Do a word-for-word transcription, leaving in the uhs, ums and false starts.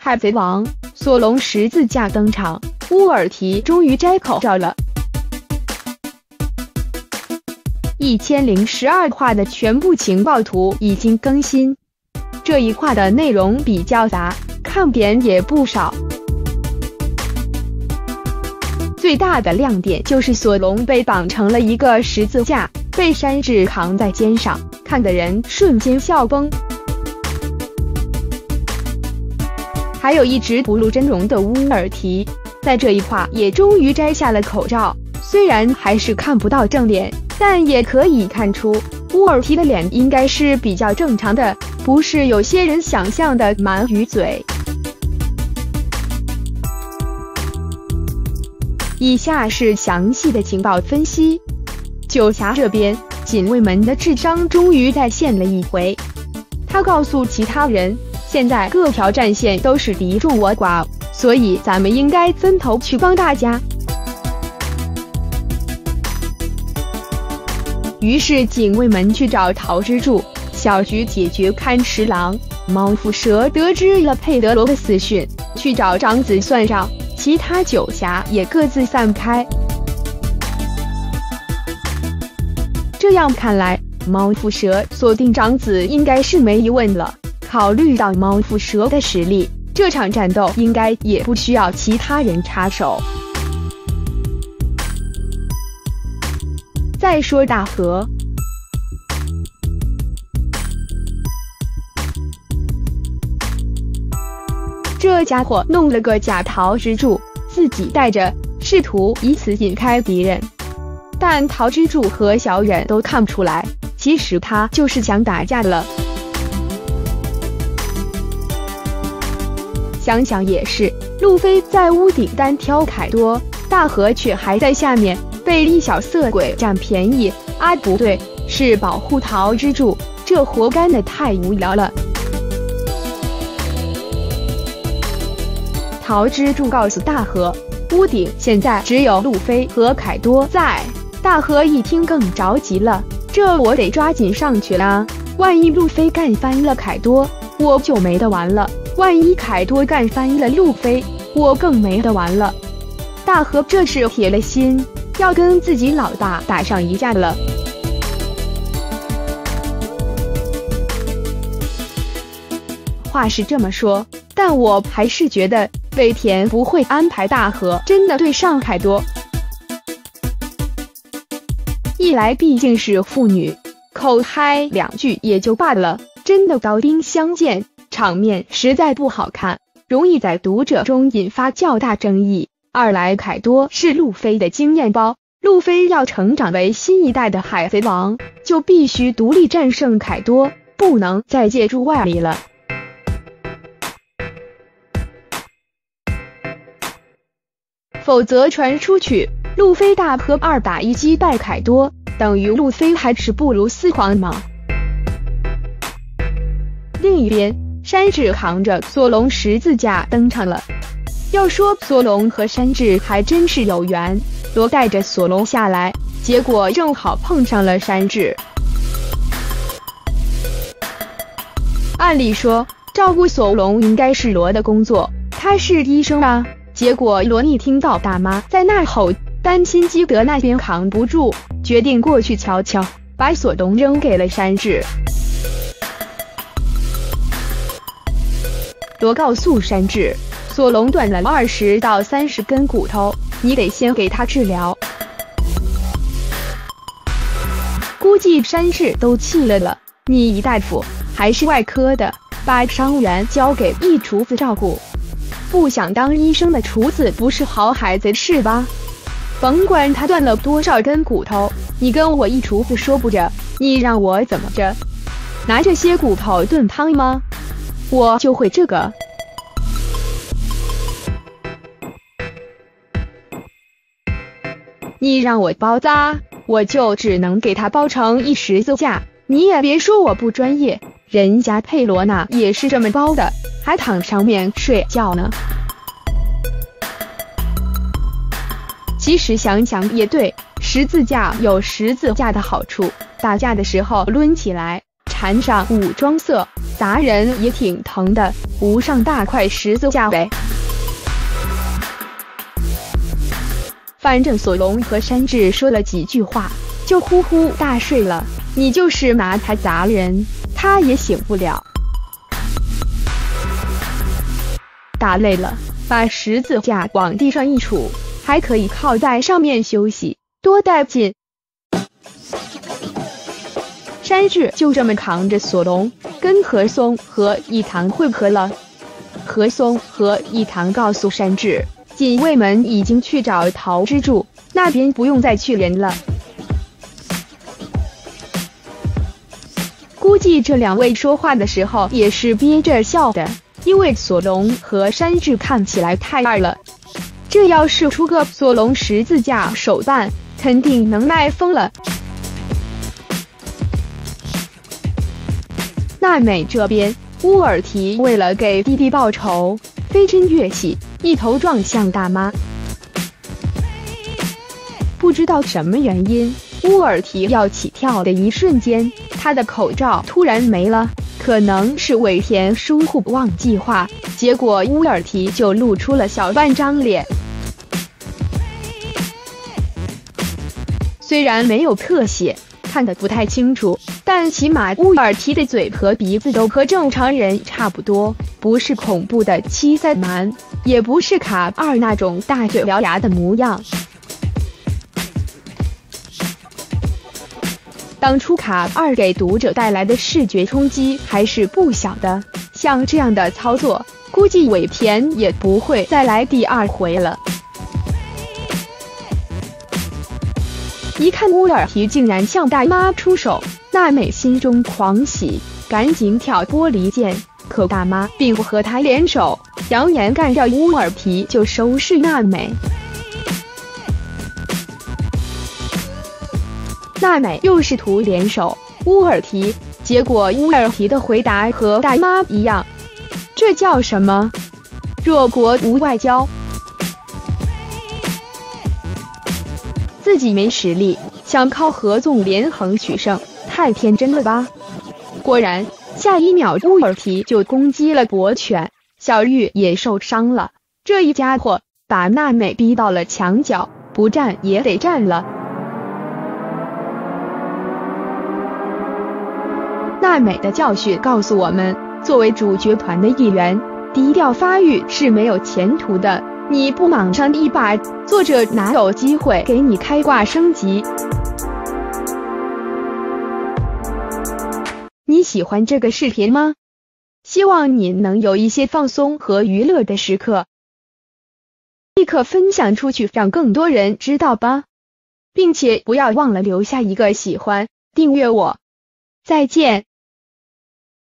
海贼王索隆十字架登场，乌尔提终于摘口罩了。一千零十二话的全部情报图已经更新，这一话的内容比较杂，看点也不少。最大的亮点就是索隆被绑成了一个十字架，被山治扛在肩上，看的人瞬间笑崩。还有一直不露真容的乌尔提，在这一话也终于摘下了口罩，虽然还是看不到正脸，但也可以看出乌尔提的脸应该是比较正常的，不是有些人想象的鳗鱼嘴。以下是详细的情报分析。九侠这边，警卫们的智商终于再现了一回。他告诉其他人，现在各条战线都是敌众我寡，所以咱们应该分头去帮大家。于是警卫们去找桃之助，小菊解决看持狼，猫腹蛇得知了佩德罗的死讯，去找长子算账，其他九侠也各自散开。这样看来，猫腹蛇锁定长子应该是没疑问了。考虑到猫腹蛇的实力，这场战斗应该也不需要其他人插手。再说大河，这家伙弄了个假桃之助，自己带着，试图以此引开敌人。但桃之助和小忍都看不出来，其实他就是想打架了。想想也是，路飞在屋顶单挑凯多，大河却还在下面被一小色鬼占便宜。啊，不对，是保护桃之助，这活干的太无聊了。桃之助告诉大河，屋顶现在只有路飞和凯多在。大河一听更着急了，这我得抓紧上去啦！万一路飞干翻了凯多，我就没得玩了。万一凯多干翻了路飞，我更没得玩了。大河这是铁了心要跟自己老大打上一架了。话是这么说，但我还是觉得尾田不会安排大河真的对上凯多。一来毕竟是父女，口嗨两句也就罢了，真的刀兵相见，场面实在不好看，容易在读者中引发较大争议。二来凯多是路飞的经验包，路飞要成长为新一代的海贼王，就必须独立战胜凯多，不能再借助外力了。否则传出去路飞大河二打一击败凯多，等于路飞还是不如四皇吗？另一边，山治扛着索隆十字架登场了。要说索隆和山治还真是有缘，罗带着索隆下来，结果正好碰上了山治。按理说，照顾索隆应该是罗的工作，他是医生啊。结果罗一听到大妈在那吼，担心基德那边扛不住，决定过去瞧瞧，把索隆扔给了山治。罗告诉山治，索隆断了二十到三十根骨头，你得先给他治疗。估计山治都气了了，你一大夫还是外科的，把伤员交给一厨子照顾。不想当医生的厨子不是好孩子是吧？甭管他断了多少根骨头，你跟我一厨子说不着，你让我怎么着？拿这些骨头炖汤吗？我就会这个。你让我包扎，我就只能给他包成一十字架。你也别说我不专业，人家佩罗娜也是这么包的，还躺上面睡觉呢。其实想想也对，十字架有十字架的好处，打架的时候抡起来，缠上武装色， 砸人也挺疼的，无上大块十字架呗。反正索隆和山治说了几句话，就呼呼大睡了。你就是拿他砸人，他也醒不了。打累了，把十字架往地上一杵，还可以靠在上面休息，多带劲！山治就这么扛着索隆，跟何松和伊堂会合了。何松和伊堂告诉山治，警卫们已经去找桃之助，那边不用再去人了。估计这两位说话的时候也是憋着笑的，因为索隆和山治看起来太二了。这要是出个索隆十字架手办，肯定能卖疯了。娜美这边，乌尔提为了给弟弟报仇，飞身跃起，一头撞向大妈。不知道什么原因，乌尔提要起跳的一瞬间，他的口罩突然没了，可能是尾田疏忽忘记画，结果乌尔提就露出了小半张脸。虽然没有特写，看得不太清楚，但起码乌尔提的嘴和鼻子都和正常人差不多，不是恐怖的七三男，也不是卡二那种大嘴獠牙的模样。当初卡二给读者带来的视觉冲击还是不小的，像这样的操作，估计尾田也不会再来第二回了。一看乌尔提竟然向大妈出手，娜美心中狂喜，赶紧挑拨离间。可大妈并不和他联手，扬言干掉乌尔提就收拾娜美。娜美又试图联手乌尔提，结果乌尔提的回答和大妈一样，这叫什么？弱国无外交。自己没实力，想靠合纵连横取胜，太天真了吧！果然，下一秒乌尔提就攻击了博犬，小玉也受伤了。这一家伙把娜美逼到了墙角，不战也得战了。娜美的教训告诉我们，作为主角团的一员，低调发育是没有前途的。你不莽上一把，作者哪有机会给你开挂升级？你喜欢这个视频吗？希望你能有一些放松和娱乐的时刻，立刻分享出去，让更多人知道吧，并且不要忘了留下一个喜欢，订阅我。再见。